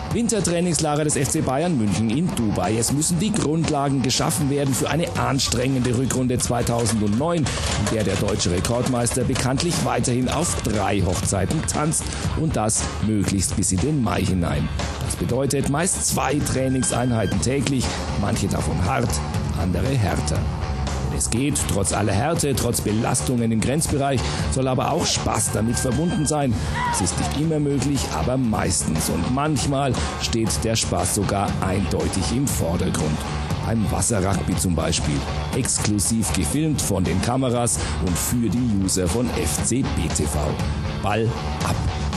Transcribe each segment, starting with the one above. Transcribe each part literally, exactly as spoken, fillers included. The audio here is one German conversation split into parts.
Wintertrainingslager des F C Bayern München in Dubai. Es müssen die Grundlagen geschaffen werden für eine anstrengende Rückrunde zweitausendneun, in der der deutsche Rekordmeister bekanntlich weiterhin auf drei Hochzeiten tanzt und das möglichst bis in den Mai hinein. Das bedeutet meist zwei Trainingseinheiten täglich, manche davon hart, andere härter. Es geht, trotz aller Härte, trotz Belastungen im Grenzbereich, soll aber auch Spaß damit verbunden sein. Das ist nicht immer möglich, aber meistens. Und manchmal steht der Spaß sogar eindeutig im Vordergrund. Beim Wasserrugby zum Beispiel. Exklusiv gefilmt von den Kameras und für die User von F C B T V. Ball ab!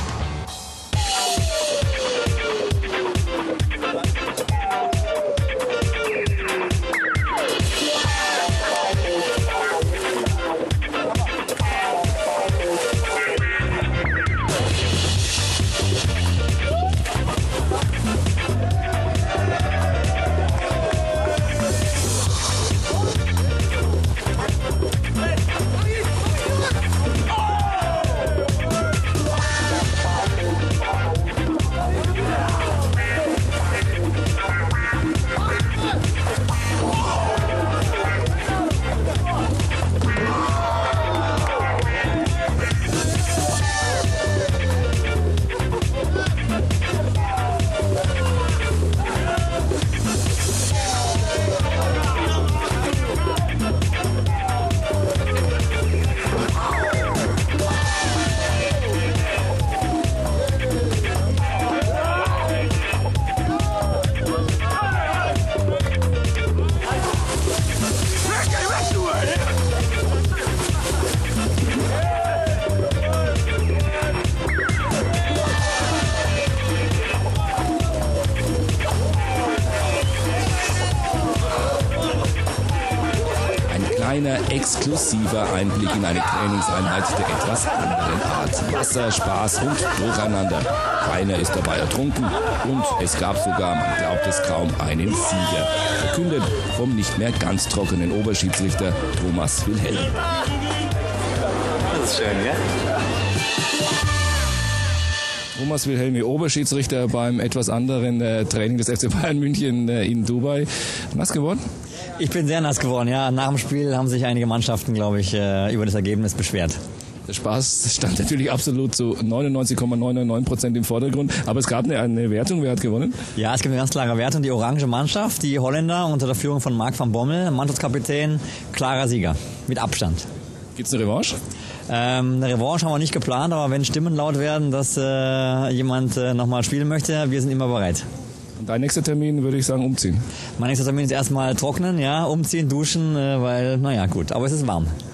Ein exklusiver Einblick in eine Trainingseinheit der etwas anderen Art. Wasser, Spaß und Durcheinander. Keiner ist dabei ertrunken und es gab sogar, man glaubt es kaum, einen Sieger. Verkündet vom nicht mehr ganz trockenen Oberschiedsrichter Thomas Wilhelm. Das ist schön, ja? Thomas Wilhelmi, Oberschiedsrichter beim etwas anderen äh, Training des F C Bayern München äh, in Dubai. Nass geworden? Ich bin sehr nass geworden, ja. Nach dem Spiel haben sich einige Mannschaften, glaube ich, äh, über das Ergebnis beschwert. Der Spaß stand natürlich absolut zu neunundneunzig Komma neunundneunzig Prozent im Vordergrund. Aber es gab eine, eine Wertung. Wer hat gewonnen? Ja, es gibt eine ganz klare Wertung. Die orange Mannschaft, die Holländer unter der Führung von Mark van Bommel, Mannschaftskapitän, klarer Sieger. Mit Abstand. Gibt's eine Revanche? Ähm, eine Revanche haben wir nicht geplant, aber wenn Stimmen laut werden, dass äh, jemand äh, nochmal spielen möchte, wir sind immer bereit. Und dein nächster Termin, würde ich sagen, umziehen? Mein nächster Termin ist erstmal trocknen, ja, umziehen, duschen, äh, weil, naja, gut, aber es ist warm.